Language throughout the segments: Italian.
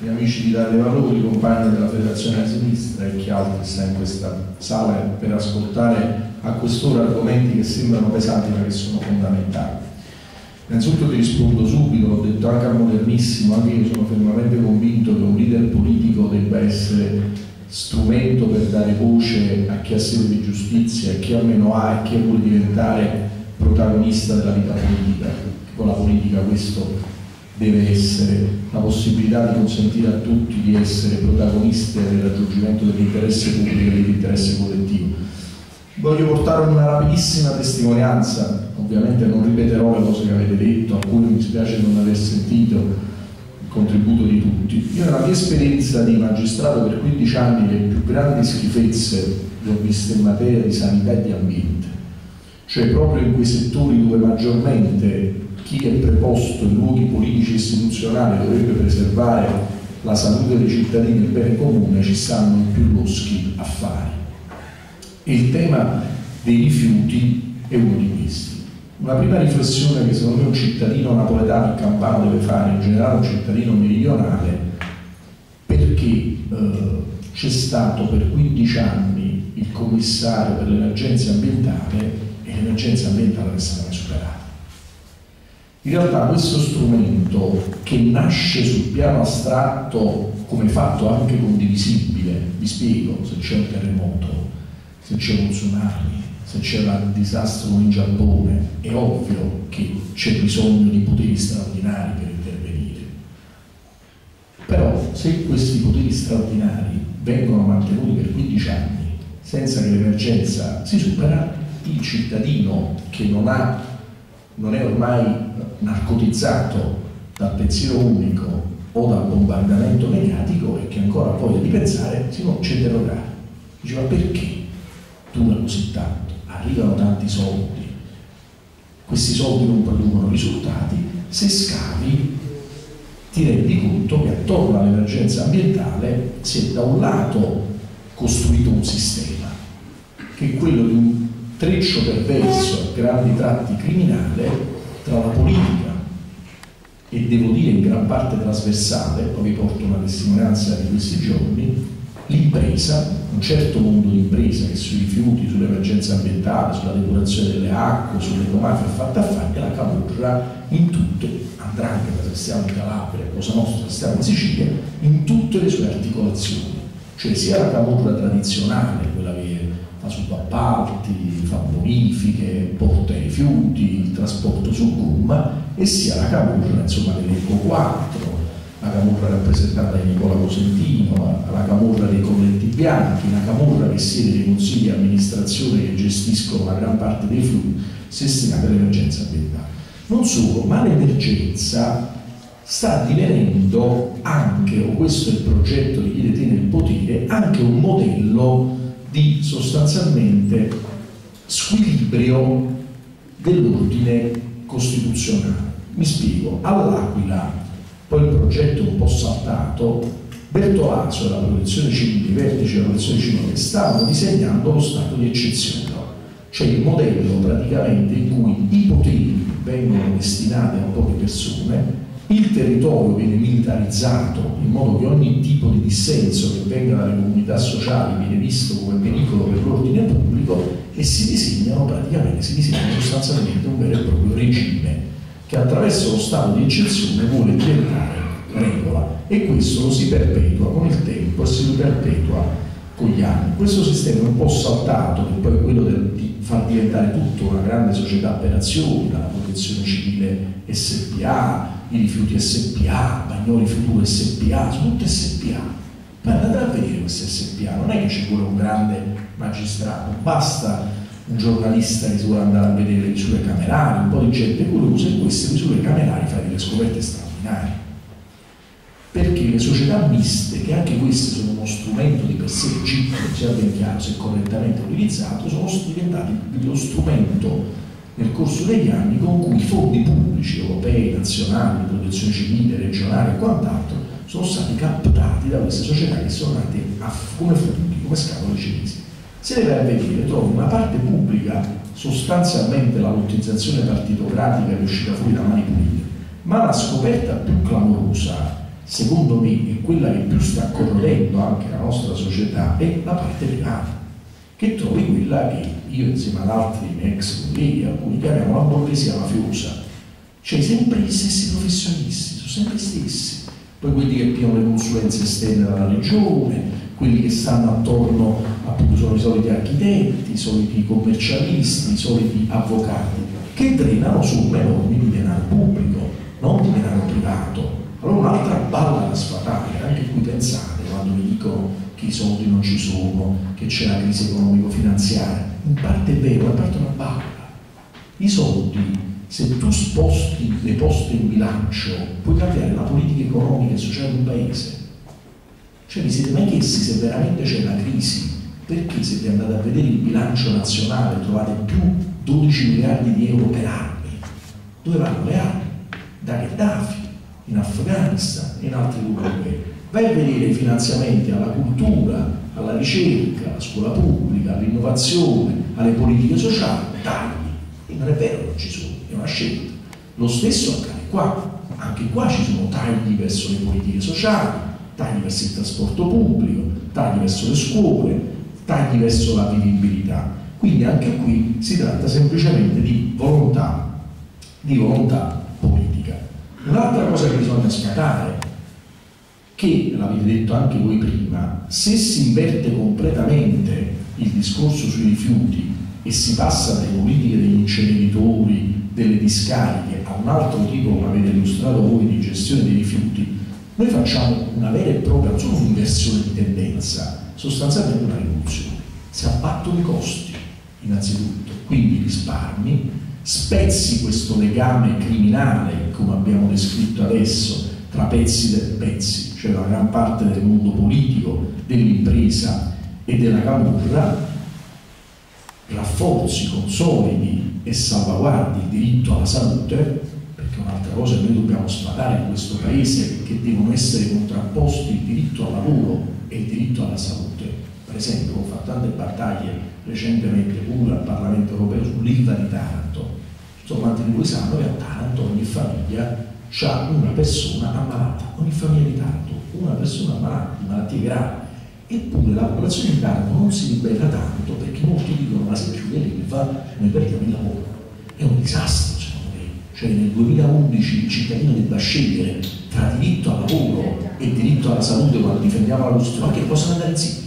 gli amici di Italia dei Valori, i compagni della Federazione a Sinistra e chi altro sta in questa sala per ascoltare a quest'ora argomenti che sembrano pesanti ma che sono fondamentali. Innanzitutto ti rispondo subito, l'ho detto anche al Modernissimo, anche io sono fermamente convinto che un leader politico debba essere strumento per dare voce a chi ha sede di giustizia, a chi almeno ha e chi vuole diventare protagonista della vita politica. Con la politica questo deve essere la possibilità di consentire a tutti di essere protagonisti nel raggiungimento dell'interesse pubblico e dell'interesse collettivo. Voglio portare una rapidissima testimonianza, ovviamente non ripeterò le cose che avete detto, a cui mi dispiace non aver sentito il contributo di tutti. Io nella mia esperienza di magistrato per 15 anni le più grandi schifezze le ho viste in materia di sanità e di ambiente, cioè proprio in quei settori dove maggiormente chi è preposto in luoghi politici e istituzionali dovrebbe preservare la salute dei cittadini e il bene comune, ci stanno i più loschi affari. E il tema dei rifiuti è uno di questi. Una prima riflessione che secondo me un cittadino napoletano e campano deve fare, in generale un cittadino meridionale, perché c'è stato per 15 anni il commissario per l'emergenza ambientale e l'emergenza ambientale è stata superata. In realtà questo strumento, che nasce sul piano astratto come fatto anche condivisibile, vi spiego, se c'è un terremoto, se c'è uno tsunami, se c'è un disastro in Giappone, è ovvio che c'è bisogno di poteri straordinari per intervenire. Però se questi poteri straordinari vengono mantenuti per 15 anni senza che l'emergenza si supera, il cittadino che non è ormai narcotizzato dal pensiero unico o dal bombardamento mediatico e che ancora ha voglia di pensare, si può interrogare. Dice: ma perché dura così tanto? Arrivano tanti soldi, questi soldi non producono risultati. Se scavi ti rendi conto che attorno all'emergenza ambientale si è da un lato costruito un sistema che è quello di un treccio perverso a grandi tratti criminale tra la politica e, devo dire, in gran parte trasversale, poi vi porto una testimonianza di questi giorni, l'impresa, un certo mondo di impresa che sui rifiuti, sull'emergenza ambientale, sulla depurazione delle acque, sull'ecomafia è fatta affari, e la camorra in tutto, 'ndrangheta se stiamo in Calabria, Cosa Nostra se stiamo in Sicilia, in tutte le sue articolazioni, cioè sia la camorra tradizionale, quella che fa subappalti, fa bonifiche, porta i rifiuti, il trasporto su gomma, e sia la camorra, insomma, dell'Eco 4, la camorra rappresentata da Nicola Cosentino, la camorra dei colletti bianchi, la camorra che siede nei consigli di amministrazione che gestiscono una gran parte dei flussi destinati all'emergenza ambientale. Non solo, ma l'emergenza sta divenendo anche, o questo è il progetto di chi detiene il potere, anche un modello di sostanzialmente squilibrio dell'ordine costituzionale. Mi spiego: all'Aquila, poi il progetto è un po' saltato, Bertolaso e la protezione civile, i vertici della protezione civile stavano disegnando lo stato di eccezione, cioè il modello praticamente in cui i poteri vengono destinati a poche persone, il territorio viene militarizzato in modo che ogni tipo di dissenso che venga dalle comunità sociali viene visto come pericolo per l'ordine pubblico, e si disegna sostanzialmente un vero e proprio regime che attraverso lo stato di eccezione vuole diventare regola, e questo lo si perpetua con il tempo e si perpetua con gli anni. Questo sistema è un po' saltato, che poi è quello di far diventare tutto una grande società per azioni, dalla protezione civile SPA, i rifiuti SPA, Bagnoli Futuro SPA, sono tutte SPA. Ma andate a vedere queste SPA, non è che ci vuole un grande magistrato, basta un giornalista che si vuole andare a vedere le misure camerali, un po' di gente curiosa, e queste misure camerali fai delle scoperte straordinarie. Perché le società miste, che anche queste sono uno strumento di per sé legittimo, sia ben chiaro, se correttamente utilizzato, sono diventati lo strumento nel corso degli anni con cui i fondi pubblici, europei, nazionali, di protezione civile, regionale e quant'altro sono stati captati da queste società che sono nate come funghi, come scatole cinesi. Se le vai a vedere, trovi una parte pubblica, sostanzialmente la lottizzazione partitocratica che è uscita fuori da Mani Pulite, ma la scoperta più clamorosa secondo me, è quella che più sta corrodendo anche la nostra società, è la parte privata, che trovi quella che io insieme ad altri miei ex colleghi, alcuni chiamiamo la borghesia mafiosa, cioè sempre gli stessi professionisti, sono sempre gli stessi, poi quelli che pigliano le consulenze esterne dalla regione, quelli che stanno attorno, appunto, sono i soliti architetti, i soliti commercialisti, i soliti avvocati, che drenano somme enormi di denaro pubblico, non di denaro privato. Allora un'altra balla da sfatare, anche qui pensate, quando mi dicono che i soldi non ci sono, che c'è la crisi economico-finanziaria, in parte è vero, in parte è una balla. I soldi, se tu sposti le poste in bilancio, puoi cambiare la politica economica e sociale di un paese. Cioè vi siete mai chiesti se veramente c'è la crisi? Perché se vi andate a vedere il bilancio nazionale trovate più 12 miliardi di euro per armi? Dove vanno le armi? Da Gheddafi, in Afghanistan e in altri luoghi. Vai a vedere i finanziamenti alla cultura, alla ricerca, alla scuola pubblica, all'innovazione, alle politiche sociali, tagli. E non è vero che non ci sono, è una scelta. Lo stesso accade qua. Anche qua ci sono tagli verso le politiche sociali, tagli verso il trasporto pubblico, tagli verso le scuole, tagli verso la vivibilità. Quindi anche qui si tratta semplicemente di volontà politica. Un'altra cosa che bisogna sfatare, che l'avete detto anche voi prima, se si inverte completamente il discorso sui rifiuti e si passa dalle politiche degli inceneritori, delle discariche, a un altro tipo, come avete illustrato voi, di gestione dei rifiuti, noi facciamo una vera e propria, non solo un'inversione di tendenza, sostanzialmente una rivoluzione. Si abbattono i costi, innanzitutto, quindi risparmi, spezzi questo legame criminale, come abbiamo descritto adesso, tra pezzi, cioè la gran parte del mondo politico, dell'impresa e della camorra, rafforzi, consolidi e salvaguardi il diritto alla salute, perché un'altra cosa che noi dobbiamo sfatare in questo paese è che devono essere contrapposti il diritto al lavoro e il diritto alla salute. Per esempio, ho fatto tante battaglie recentemente pure al Parlamento europeo sull'Ilva di Taranto. So quanti di voi sanno che a Taranto ogni famiglia ha una persona ammalata, ogni famiglia di Taranto, una persona ammalata di malattie gravi. Eppure la popolazione di Taranto non si ribella tanto perché molti dicono: ma se chiude l'Ilva noi perdiamo il lavoro. È un disastro, secondo me. Cioè nel 2011 il cittadino debba scegliere tra diritto al lavoro e diritto alla salute quando difendiamo la Costituzione, ma che possono andare insieme.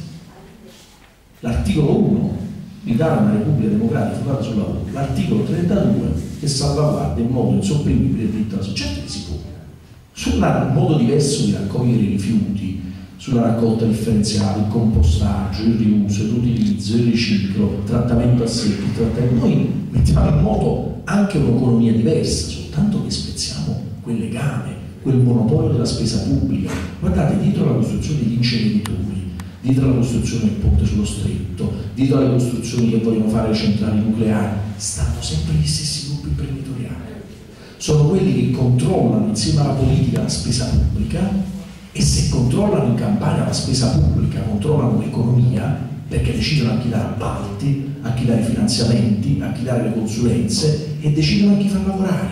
L'articolo 1, l'Italia è una Repubblica Democratica fondata sul lavoro, l'articolo 32 che salvaguarda in modo insopprimibile il diritto alla salute. Certo che si può. Su un modo diverso di raccogliere i rifiuti, sulla raccolta differenziata, il compostaggio, il riuso, l'utilizzo, il riciclo, il trattamento a secco, il trattamento. Noi mettiamo in moto anche un'economia diversa, soltanto che spezziamo quel legame, quel monopolio della spesa pubblica. Guardate, dietro la costruzione degli inceneritori, dietro la costruzione del ponte sullo stretto, dietro alle costruzioni che vogliono fare le centrali nucleari, stanno sempre gli stessi gruppi imprenditoriali. Sono quelli che controllano insieme alla politica la spesa pubblica, e se controllano in Campania la spesa pubblica, controllano l'economia, perché decidono a chi dare appalti, a chi dare finanziamenti, a chi dare le consulenze, e decidono a chi far lavorare.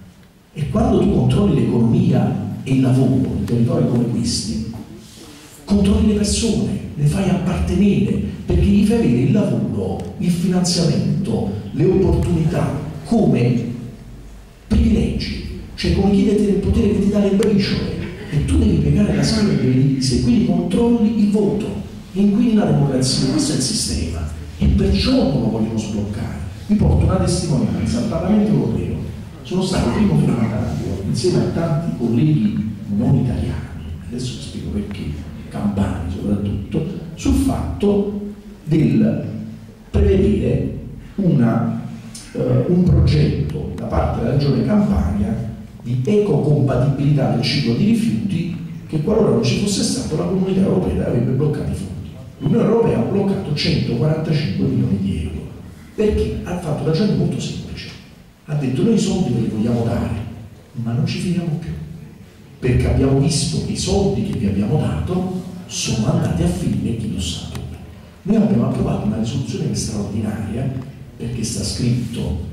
E quando tu controlli l'economia e il lavoro in territori come questi, controlli le persone, le fai appartenere, perché gli fai vedere il lavoro, il finanziamento, le opportunità come privilegi, cioè come chi detiene il potere che ti dà le briciole. E tu devi piegare la schiena e devi divise, quindi controlli il voto, inquini la democrazia. Questo è il sistema e perciò non lo vogliono sbloccare. Vi porto una testimonianza al Parlamento europeo. Sono stato il primo firmatario insieme a tanti colleghi non italiani, adesso vi spiego perché, campani soprattutto, sul fatto del prevedere un progetto da parte della Regione Campania di ecocompatibilità del ciclo di rifiuti, che qualora non ci fosse stato la Comunità Europea avrebbe bloccato i fondi. L'Unione Europea ha bloccato 145 milioni di euro, perché ha fatto una ragione molto semplice. Ha detto: noi i soldi ve li vogliamo dare, ma non ci fidiamo più, perché abbiamo visto che i soldi che vi abbiamo dato sono andati a finire chi lo sa dove. Noi abbiamo approvato una risoluzione che è straordinaria, perché sta scritto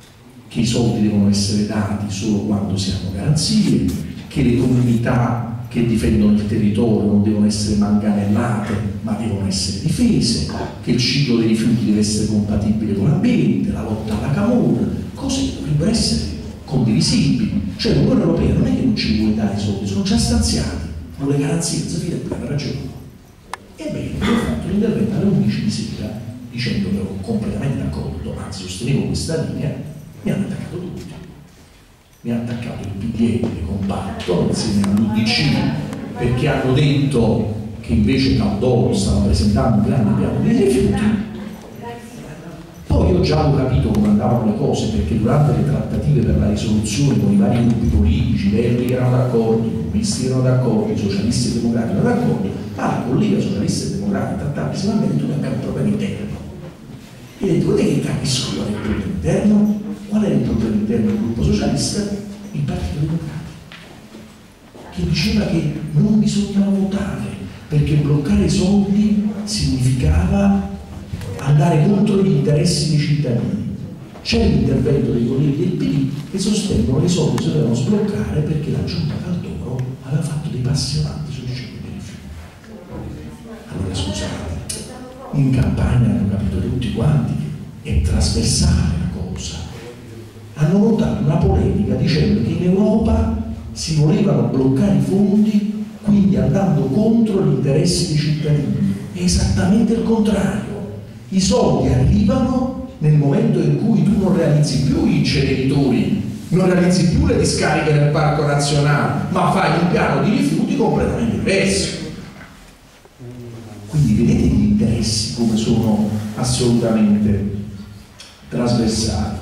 che i soldi devono essere dati solo quando si hanno garanzie, che le comunità che difendono il territorio, non devono essere manganellate, ma devono essere difese, che il ciclo dei rifiuti deve essere compatibile con l'ambiente, la lotta alla camorra, cose che dovrebbero essere condivisibili. Cioè l'Unione Europea non è che non ci vuole dare i soldi, sono già stanziati, con le garanzie, non si vede più, hanno ragione. Ebbene, io ho fatto un intervento alle 11 di sera, dicendo che ero completamente d'accordo, anzi sostenevo questa linea, mi hanno attaccato tutti. Mi ha attaccato il PDL compatto insieme all'UDC, perché hanno detto che invece Caldoro stava presentando un grande piano dei rifiuti. Poi io già ho capito come andavano le cose, perché durante le trattative per la risoluzione con i vari gruppi politici, Verdi erano d'accordo, i comunisti erano d'accordo, i socialisti e democratici erano d'accordo, ma la collega socialista e democratica trattava sicuramente noi abbiamo un problema interno. E ho detto, guardate che capisco qual è il problema interno. Qual è il problema interno del gruppo socialista? Il Partito Democratico, che diceva che non bisognava votare, perché bloccare i soldi significava andare contro gli interessi dei cittadini. C'è l'intervento dei colleghi del PD che sostengono che i soldi si dovevano sbloccare perché la giunta Caldoro aveva fatto dei passi avanti sui cicli dei rifiuti. Allora scusate, in campagna hanno capito tutti quanti che è trasversale la cosa. Hanno montato una polemica dicendo che in Europa si volevano bloccare i fondi, quindi andando contro gli interessi dei cittadini. È esattamente il contrario. I soldi arrivano nel momento in cui tu non realizzi più i inceneritori, non realizzi più le discariche nel parco nazionale, ma fai un piano di rifiuti completamente diverso. Quindi vedete gli interessi come sono assolutamente trasversali.